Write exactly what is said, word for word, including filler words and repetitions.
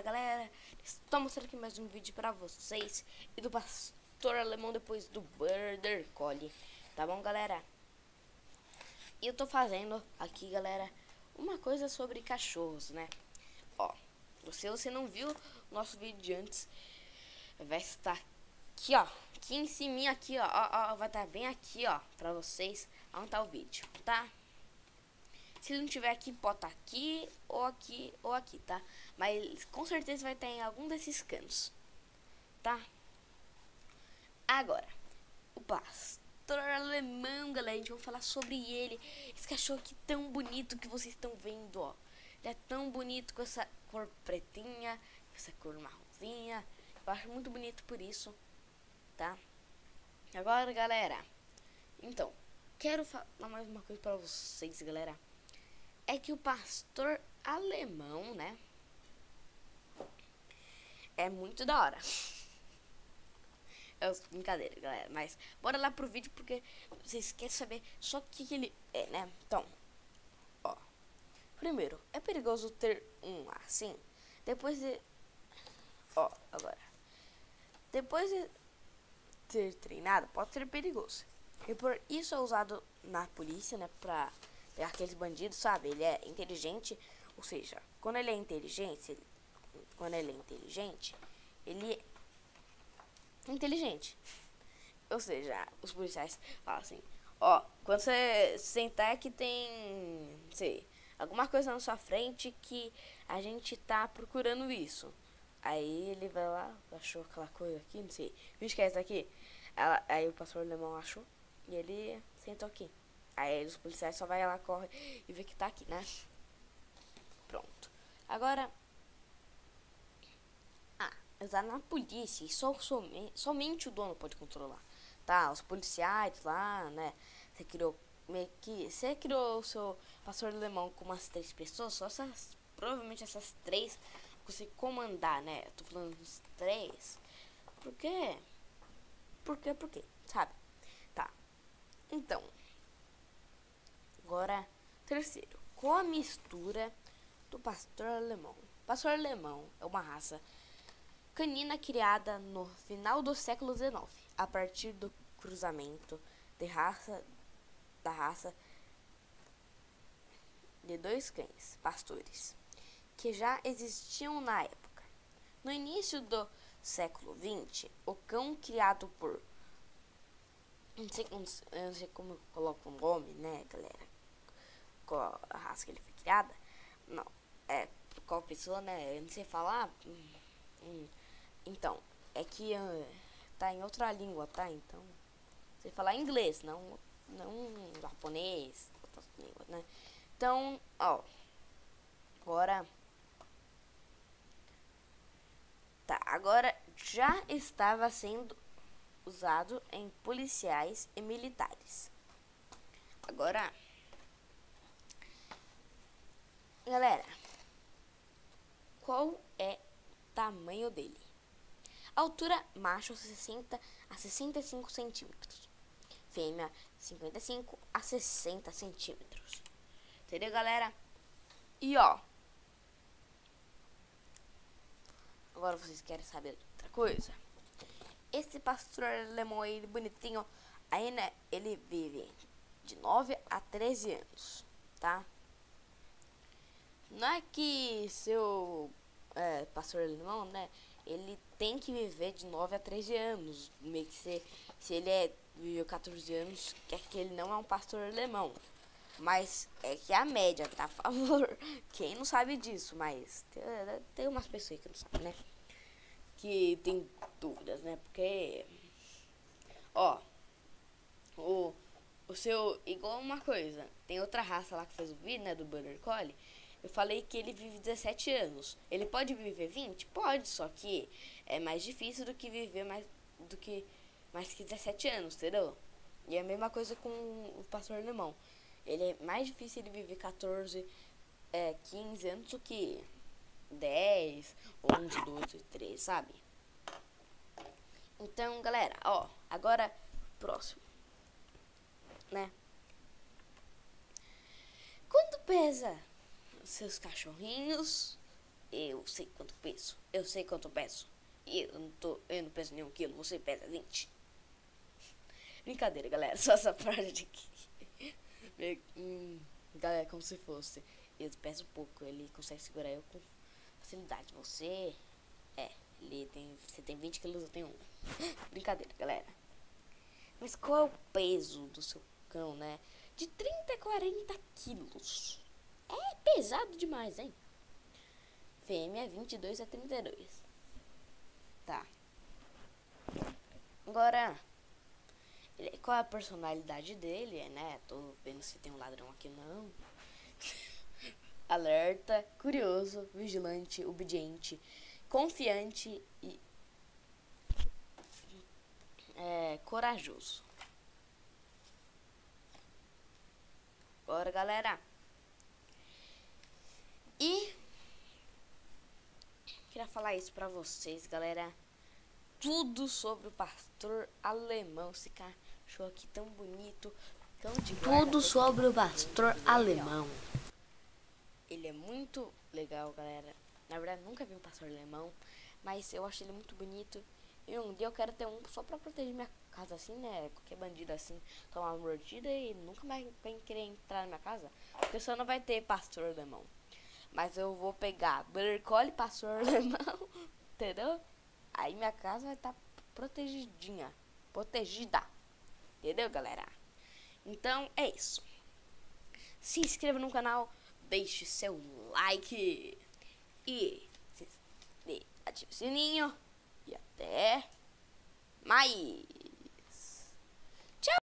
galera, estou mostrando aqui mais um vídeo pra vocês e do pastor alemão depois do Border Collie, tá bom, galera? E eu tô fazendo aqui, galera, uma coisa sobre cachorros, né? Ó, se você não viu o nosso vídeo de antes, vai estar aqui, ó, aqui em cima, aqui, ó, ó, ó, vai estar bem aqui, ó, pra vocês, onde tá o vídeo, tá? Se não tiver aqui, pode estar aqui, ou aqui, ou aqui, tá? Mas com certeza vai estar em algum desses cantos, tá? Agora, o pastor alemão, galera, a gente vai falar sobre ele. Esse cachorro aqui tão bonito que vocês estão vendo, ó. Ele é tão bonito com essa cor pretinha, com essa cor marronzinha. Eu acho muito bonito por isso, tá? Agora, galera, então, quero falar mais uma coisa pra vocês, galera. É que o pastor alemão, né, é muito da hora. É brincadeira, galera, mas bora lá pro vídeo porque vocês querem saber só o que, que ele é, né? Então, ó, primeiro, é perigoso ter um assim, depois de, ó, agora, depois de ter treinado, pode ser perigoso. E por isso é usado na polícia, né, pra pegar aqueles bandidos, sabe? Ele é inteligente, ou seja, quando ele é inteligente, ele, quando ele é inteligente, ele é inteligente. Ou seja, os policiais falam assim, ó, quando você sentar que tem, não sei, alguma coisa na sua frente que a gente tá procurando isso. Aí ele vai lá, achou aquela coisa aqui, não sei, vixe que é isso aqui. Ela, aí o pastor alemão achou e ele sentou aqui. Aí os policiais só vai lá, corre e vê que tá aqui, né? Pronto. Agora, ah, usar na polícia, e só, somente, somente o dono pode controlar, tá? Os policiais lá, né? Você criou meio que, você criou o seu pastor alemão com umas três pessoas, só essas, provavelmente essas três você comandar, né? Eu tô falando dos três. Por quê? Por quê? Por quê? Sabe? Tá. Então, agora, terceiro, qual a mistura do pastor alemão? O pastor alemão é uma raça canina criada no final do século dezenove, a partir do cruzamento de raça, da raça de dois cães pastores, que já existiam na época. No início do século vinte, o cão criado por... Não sei, eu não sei como eu coloco o nome, né, galera? Qual a raça que ele foi criada? Não, é qual pessoa, né? Eu não sei falar. Hum, hum. Então, é que uh, tá em outra língua, tá? Então, sei falar inglês, não, não japonês, outras línguas, né? Então, ó, agora, tá, agora já estava sendo usado em policiais e militares. Agora, galera, qual é o tamanho dele? Altura, macho sessenta a sessenta e cinco centímetros. Fêmea, cinquenta e cinco a sessenta centímetros. Entendeu, galera? E ó, agora vocês querem saber outra coisa? Esse pastor alemão aí, bonitinho, aí, né, ele vive de nove a treze anos, tá? Não é que seu é, pastor alemão, né, ele tem que viver de nove a treze anos. Meio que se, se ele é, viveu quatorze anos, quer que ele não é um pastor alemão. Mas é que a média tá a favor. Quem não sabe disso, mas tem, tem umas pessoas que não sabem, né? Que tem dúvidas, né? Porque, ó, o, o seu, igual uma coisa, tem outra raça lá que fez o vídeo, né, do Border Collie. Eu falei que ele vive dezessete anos. Ele pode viver vinte? Pode, só que é mais difícil do que viver mais do que mais que dezessete anos, entendeu? E é a mesma coisa com o pastor alemão. Ele é mais difícil ele viver quatorze, é, quinze anos do que dez, onze, doze, treze, sabe? Então, galera, ó, agora próximo, né? Quanto pesa os seus cachorrinhos Eu sei quanto peso. Eu sei quanto peso. Eu não, tô, eu não peso nenhum quilo. Você pesa vinte. Brincadeira, galera. Só essa parte aqui. hum, galera, como se fosse. Eu peso pouco. Ele consegue segurar eu com facilidade. Você... É, ele tem... Você tem vinte quilos, eu tenho um. Brincadeira, galera. Mas qual é o peso do seu cão, né? De trinta a quarenta quilos. É pesado demais, hein? Fêmea, vinte e dois a trinta e dois. Tá. Agora, ele, qual é a personalidade dele, né? Tô vendo se tem um ladrão aqui, não. Alerta, curioso, vigilante, obediente, confiante e é, corajoso. Bora, galera. E queria falar isso pra vocês, galera. Tudo sobre o pastor alemão. Esse cachorro aqui tão bonito, tão de guarda. Tudo sobre o pastor alemão. Ele é muito legal, galera. Na verdade, nunca vi um pastor alemão, mas eu acho ele muito bonito. E um dia eu quero ter um só pra proteger minha casa, assim, né? Qualquer bandido assim tomar uma mordida e nunca mais vai querer entrar na minha casa, porque só não vai ter pastor alemão. Mas eu vou pegar Border Collie, pastor alemão, entendeu? Aí minha casa vai estar tá protegidinha, protegida, entendeu, galera? Então é isso. Se inscreva no canal, deixe seu like e, e ative o sininho. E até mais.